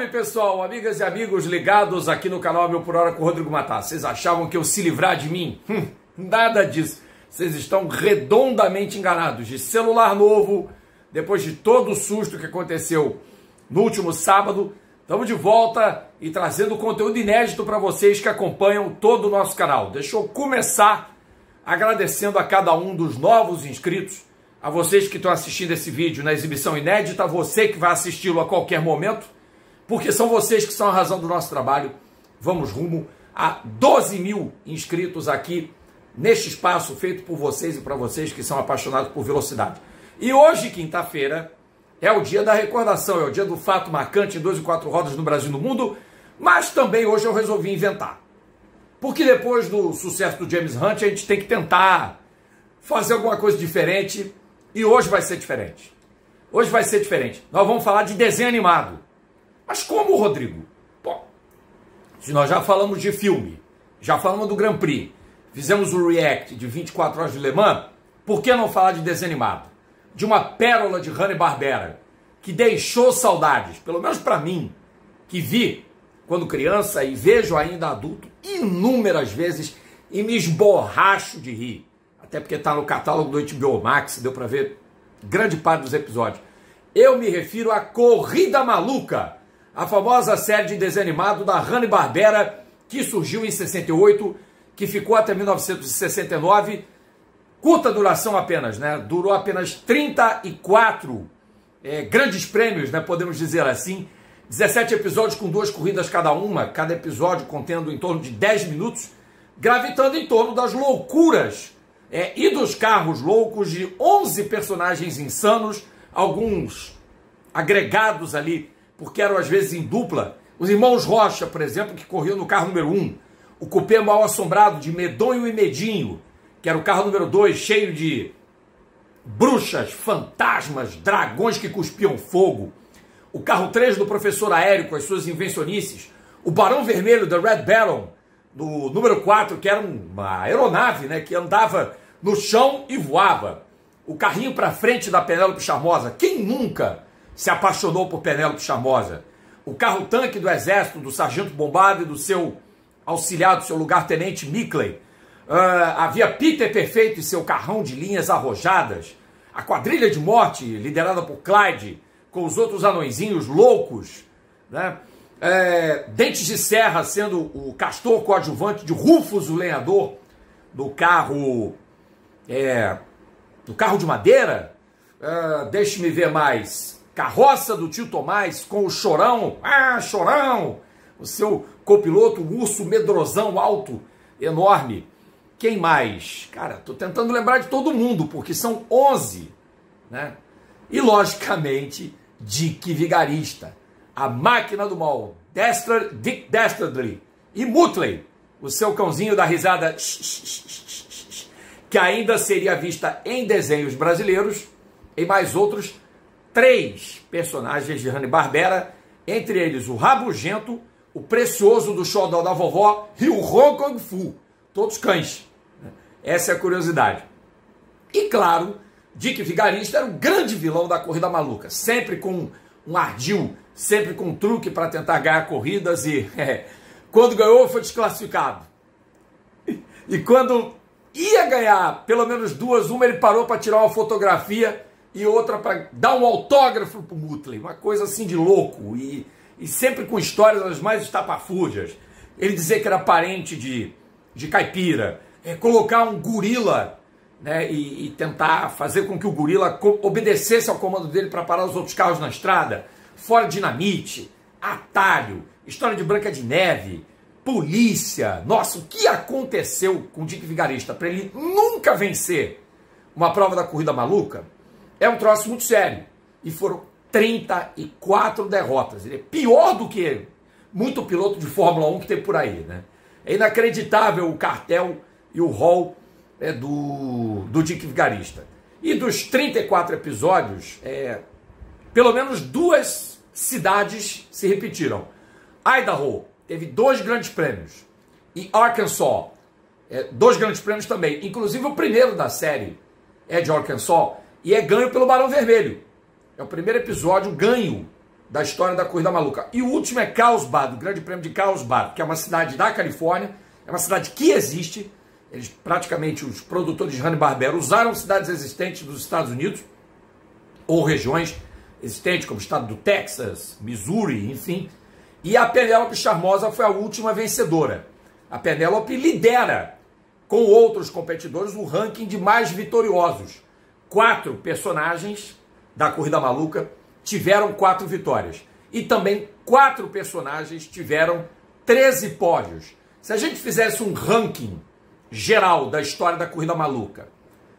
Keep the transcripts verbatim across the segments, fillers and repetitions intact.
Salve pessoal, amigas e amigos ligados aqui no canal Mil por Hora com o Rodrigo Matar. Vocês achavam que eu se livrar de mim? Hum, nada disso. Vocês estão redondamente enganados. De celular novo, depois de todo o susto que aconteceu no último sábado, estamos de volta e trazendo conteúdo inédito para vocês que acompanham todo o nosso canal. Deixa eu começar agradecendo a cada um dos novos inscritos, a vocês que estão assistindo esse vídeo na exibição inédita, a você que vai assisti-lo a qualquer momento, porque são vocês que são a razão do nosso trabalho. Vamos rumo a doze mil inscritos aqui neste espaço feito por vocês e para vocês que são apaixonados por velocidade. E hoje, quinta-feira, é o dia da recordação, é o dia do fato marcante em dois e quatro rodas no Brasil e no mundo, mas também hoje eu resolvi inventar. Porque depois do sucesso do James Hunt, a gente tem que tentar fazer alguma coisa diferente, e hoje vai ser diferente. Hoje vai ser diferente. Nós vamos falar de desenho animado. Mas como, Rodrigo? Bom, se nós já falamos de filme, já falamos do Grand Prix, fizemos o react de vinte e quatro horas de Le Mans, por que não falar de desenho animado? De uma pérola de Hanna-Barbera, que deixou saudades, pelo menos para mim, que vi quando criança e vejo ainda adulto inúmeras vezes e me esborracho de rir. Até porque está no catálogo do H B O Max, deu para ver grande parte dos episódios. Eu me refiro a Corrida Maluca, a famosa série de desenho animado da Hanna-Barbera, que surgiu em sessenta e oito, que ficou até mil novecentos e sessenta e nove, curta duração apenas, né? Durou apenas trinta e quatro é, grandes prêmios, né? Podemos dizer assim, dezessete episódios com duas corridas cada uma, cada episódio contendo em torno de dez minutos, gravitando em torno das loucuras é, e dos carros loucos de onze personagens insanos, alguns agregados ali, porque eram às vezes em dupla. Os irmãos Rocha, por exemplo, que corriam no carro número um, o cupê mal assombrado de Medonho e Medinho, que era o carro número dois, cheio de bruxas, fantasmas, dragões que cuspiam fogo, o carro três do Professor Aéreo com as suas invencionices, o Barão Vermelho da Red Baron, do número quatro, que era uma aeronave, né, que andava no chão e voava, o carrinho para frente da Penélope Charmosa. Quem nunca se apaixonou por Penélope Charmosa? O carro-tanque do Exército, do Sargento Bombardo e do seu auxiliar, do seu lugar-tenente Mickley. Uh, havia Peter Perfeito e seu carrão de linhas arrojadas, a quadrilha de morte, liderada por Clyde, com os outros anõezinhos loucos, né? É, Dentes de Serra sendo o castor coadjuvante de Rufus, o lenhador, do carro, é, do carro de madeira. Uh, Deixe-me ver mais. Carroça do tio Tomás com o Chorão, ah, Chorão, o seu copiloto, o urso medrosão alto, enorme. Quem mais? Cara, tô tentando lembrar de todo mundo, porque são onze, né? E, logicamente, Dick Vigarista, a máquina do mal, Dastard, Dick Dastardly, e Muttley, o seu cãozinho da risada, que ainda seria vista em desenhos brasileiros, e mais outros três personagens de Hanna-Barbera, entre eles o Rabugento, o Precioso do Xodó da Vovó e o Hong Kong Fu, todos cães. Essa é a curiosidade. E claro, Dick Vigarista era o grande vilão da Corrida Maluca, sempre com um ardil, sempre com um truque para tentar ganhar corridas e é, quando ganhou foi desclassificado. E quando ia ganhar pelo menos duas, uma ele parou para tirar uma fotografia e outra para dar um autógrafo para o Muttley, uma coisa assim de louco, e, e sempre com histórias as mais estapafúrdias. Ele dizia que era parente de, de caipira, é, colocar um gorila, né, e, e tentar fazer com que o gorila obedecesse ao comando dele para parar os outros carros na estrada, fora dinamite, atalho, história de Branca de Neve, polícia. Nossa, o que aconteceu com o Dick Vigarista para ele nunca vencer uma prova da Corrida Maluca? É um troço muito sério. E foram trinta e quatro derrotas. Ele é pior do que muito piloto de Fórmula um que tem por aí, né? É inacreditável o cartel e o rol é, do, do Dick Vigarista. E dos trinta e quatro episódios, é, pelo menos duas cidades se repetiram. Idaho teve dois grandes prêmios. E Arkansas, é, dois grandes prêmios também. Inclusive o primeiro da série é de Arkansas e é ganho pelo Barão Vermelho. É o primeiro episódio ganho da história da Corrida Maluca. E o último é Carlsbad, o Grande Prêmio de Carlsbad, que é uma cidade da Califórnia, é uma cidade que existe. Eles, praticamente, os produtores de Hanna-Barbera usaram cidades existentes dos Estados Unidos, ou regiões existentes, como o estado do Texas, Missouri, enfim. E a Penélope Charmosa foi a última vencedora. A Penélope lidera, com outros competidores, o ranking de mais vitoriosos. Quatro personagens da Corrida Maluca tiveram quatro vitórias. E também quatro personagens tiveram treze pódios. Se a gente fizesse um ranking geral da história da Corrida Maluca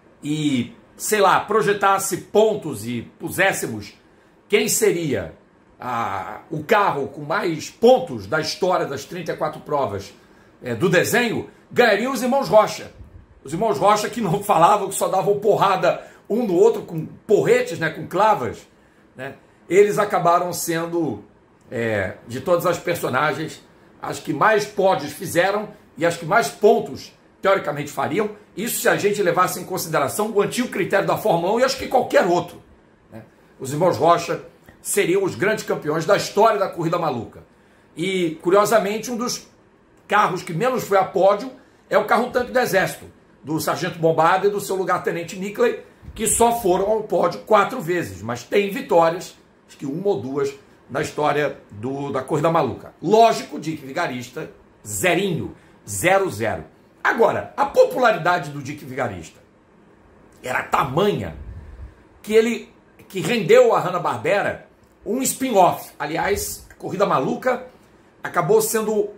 e, sei lá, projetasse pontos e puséssemos quem seria a, o carro com mais pontos da história das trinta e quatro provas é, do desenho, ganhariam os irmãos Rocha. Os irmãos Rocha que não falavam, que só davam porrada um no outro com porretes, né, com clavas, né? Eles acabaram sendo, é, de todas as personagens, as que mais pódios fizeram e as que mais pontos, teoricamente, fariam. Isso se a gente levasse em consideração o antigo critério da Fórmula um e acho que qualquer outro, né? Os irmãos Rocha seriam os grandes campeões da história da Corrida Maluca. E, curiosamente, um dos carros que menos foi a pódio é o carro-tanque do Exército, do Sargento Bombarda e do seu lugar-tenente Nickley, que só foram ao pódio quatro vezes, mas tem vitórias, acho que uma ou duas, na história do, da Corrida Maluca. Lógico, Dick Vigarista, zerinho, zero, zero. Agora, a popularidade do Dick Vigarista era tamanha que ele que rendeu a Hanna-Barbera um spin-off. Aliás, a Corrida Maluca acabou sendo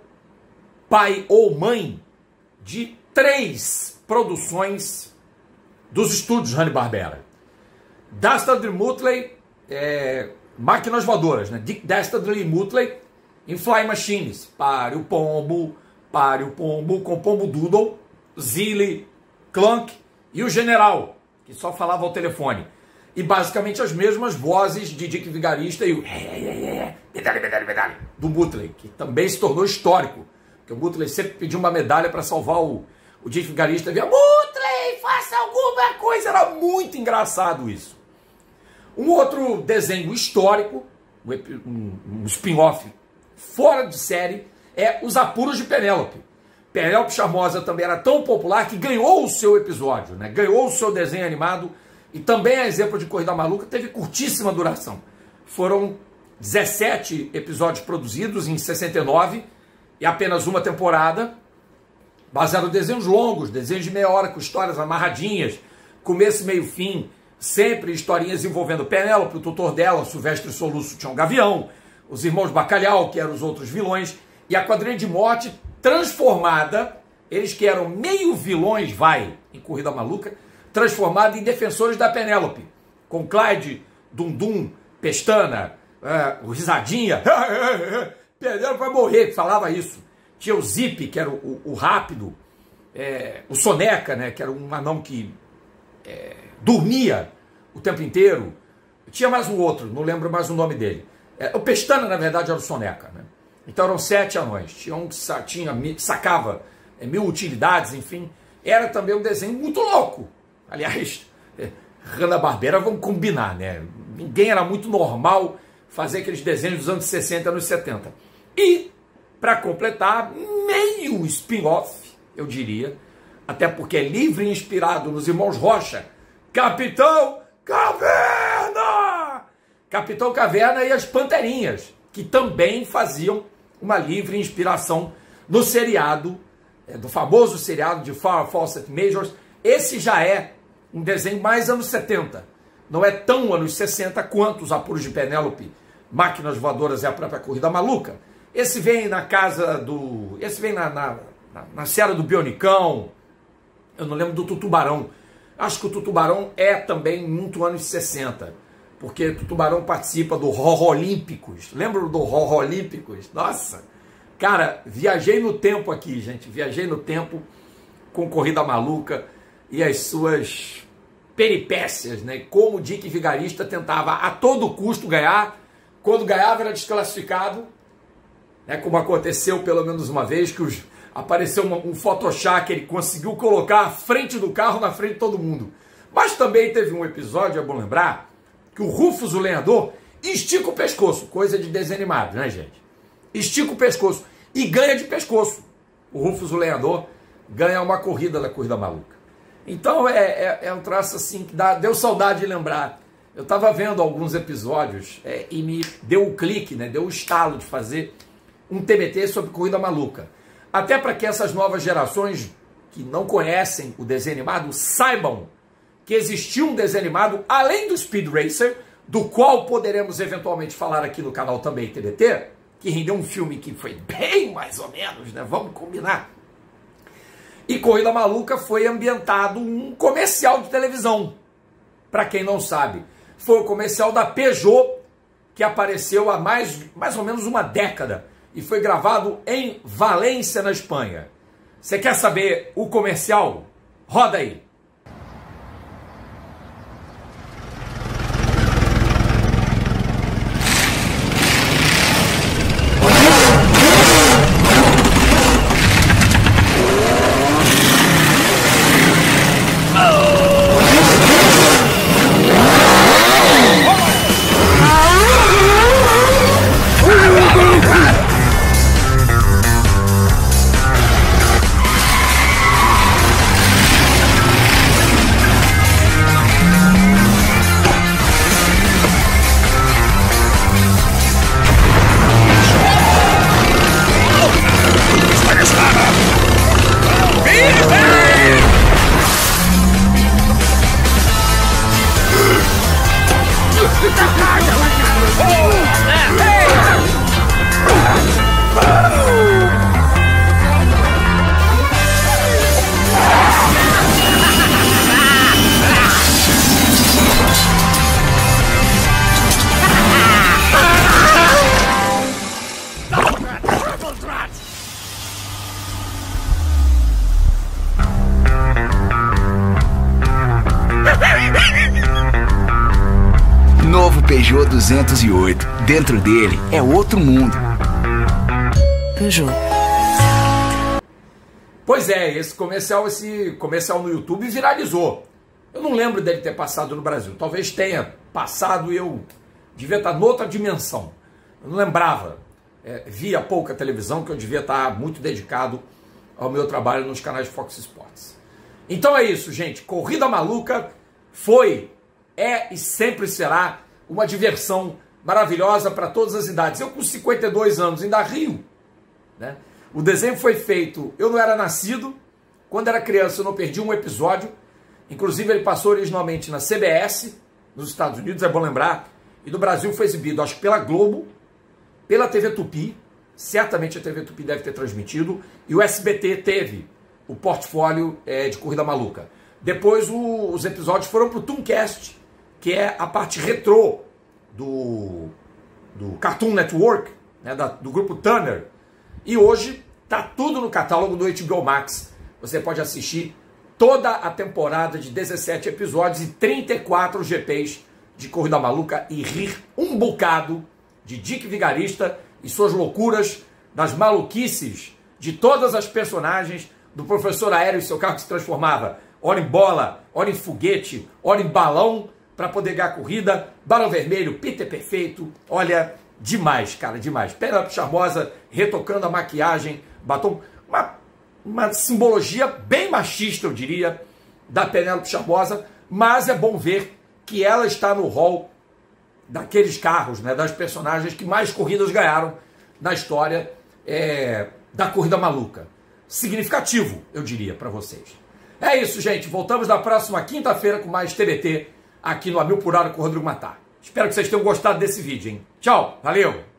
pai ou mãe de três produções dos estúdios Hanna-Barbera. Dastardly Mutley, é, máquinas voadoras, né? Dick Dastardly Mutley em Fly Machines, Pare o Pombo, Pare o Pombo, com Pombo Doodle, Zilly, Clunk e o General, que só falava ao telefone. E basicamente as mesmas vozes de Dick Vigarista e o medalha, medalha, medalha, do Mutley, que também se tornou histórico. Porque o Mutley sempre pediu uma medalha para salvar o, o Dick Vigarista. Via, Mutley, faça alguma coisa. Era muito engraçado isso. Um outro desenho histórico, um, um spin-off fora de série, é Os Apuros de Penélope. Penélope Charmosa também era tão popular que ganhou o seu episódio, né? Ganhou o seu desenho animado. E também, a exemplo de Corrida Maluca, teve curtíssima duração. Foram dezessete episódios produzidos em sessenta e nove e apenas uma temporada. Baseado em desenhos longos, desenhos de meia hora com histórias amarradinhas, começo, meio, fim, sempre historinhas envolvendo Penélope, o tutor dela, Silvestre Soluço, Tião Gavião, os irmãos Bacalhau, que eram os outros vilões, e a Quadrilha de Morte transformada, eles que eram meio vilões, vai, em Corrida Maluca, transformado em defensores da Penélope, com Clyde, Dundum, Pestana, uh, o Risadinha, Penélope vai morrer, que falava isso. Tinha o Zip, que era o, o, o rápido, é, o Soneca, né, que era um anão que é, dormia o tempo inteiro. Tinha mais um outro, não lembro mais o nome dele. É, o Pestana, na verdade, era o Soneca, né? Então eram sete anões. Tinha um que sa tinha, sacava é, mil utilidades, enfim. Era também um desenho muito louco. Aliás, Hanna-Barbera, vamos combinar, né? Ninguém era muito normal fazer aqueles desenhos dos anos sessenta e anos setenta. E, para completar, meio spin-off, eu diria, até porque é livre e inspirado nos irmãos Rocha, Capitão Caverna! Capitão Caverna e as Panterinhas, que também faziam uma livre inspiração no seriado, é, do famoso seriado de Farrah Fawcett Majors. Esse já é um desenho mais anos setenta. Não é tão anos sessenta quanto Os Apuros de Penélope, Máquinas Voadoras e a própria Corrida Maluca. Esse vem na casa do... Esse vem na, na, na, na Seara do Bionicão. Eu não lembro do Tutubarão. Acho que o Tutubarão é também muito anos sessenta. Porque o Tutubarão participa do Horror Olímpicos. Lembra do Horror Olímpicos? Nossa! Cara, viajei no tempo aqui, gente. Viajei no tempo com Corrida Maluca e as suas peripécias, né? Como o Dick Vigarista tentava a todo custo ganhar. Quando ganhava era desclassificado, né? Como aconteceu pelo menos uma vez, que os, apareceu uma, um Photoshop que ele conseguiu colocar à frente do carro, na frente de todo mundo. Mas também teve um episódio, é bom lembrar, que o Rufus, o lenhador, estica o pescoço, coisa de desenho animado, né, gente? Estica o pescoço e ganha de pescoço. O Rufus, o lenhador, ganha uma corrida da Corrida Maluca. Então é, é, é um traço assim que dá, deu saudade de lembrar. Eu estava vendo alguns episódios é, e me deu o clique, né, deu o estalo de fazer um T B T sobre Corrida Maluca. Até para que essas novas gerações que não conhecem o desenho animado saibam que existiu um desenho animado além do Speed Racer, do qual poderemos eventualmente falar aqui no canal também T B T, que rendeu um filme que foi bem mais ou menos, né? Vamos combinar. E Corrida Maluca foi ambientado um comercial de televisão. Para quem não sabe, foi o comercial da Peugeot, que apareceu há mais, mais ou menos uma década e foi gravado em Valência, na Espanha. Você quer saber o comercial? Roda aí. Novo Peugeot duzentos e oito. Dentro dele é outro mundo. Peugeot. Pois é, esse comercial, esse comercial no YouTube viralizou. Eu não lembro dele ter passado no Brasil. Talvez tenha passado e eu devia estar noutra dimensão. Eu não lembrava. É, via pouca televisão, que eu devia estar muito dedicado ao meu trabalho nos canais de Fox Sports. Então é isso, gente. Corrida Maluca foi, é e sempre será uma diversão maravilhosa para todas as idades. Eu com cinquenta e dois anos ainda rio, né? O desenho foi feito, eu não era nascido, quando era criança eu não perdi um episódio, inclusive ele passou originalmente na C B S, nos Estados Unidos, é bom lembrar, e no Brasil foi exibido, acho que pela Globo, pela T V Tupi, certamente a T V Tupi deve ter transmitido, e o S B T teve o portfólio é, de Corrida Maluca. Depois o, os episódios foram para o Tooncast, que é a parte retrô do, do Cartoon Network, né, da, do grupo Turner. E hoje está tudo no catálogo do H B O Max. Você pode assistir toda a temporada de dezessete episódios e trinta e quatro G Ps de Corrida Maluca e rir um bocado de Dick Vigarista e suas loucuras, das maluquices de todas as personagens, do professor aéreo e seu carro que se transformava ora em bola, ora em foguete, ora em balão, para poder ganhar a corrida. Balão Vermelho, Peter Perfeito, olha, demais, cara, demais. Penélope Charmosa retocando a maquiagem, batom, uma, uma simbologia bem machista, eu diria, da Penélope Charmosa, mas é bom ver que ela está no hall daqueles carros, né, das personagens que mais corridas ganharam na história é, da Corrida Maluca. Significativo, eu diria, para vocês. É isso, gente. Voltamos na próxima quinta-feira com mais T B T aqui no A Mil por Hora com o Rodrigo Matar. Espero que vocês tenham gostado desse vídeo, hein? Tchau, valeu!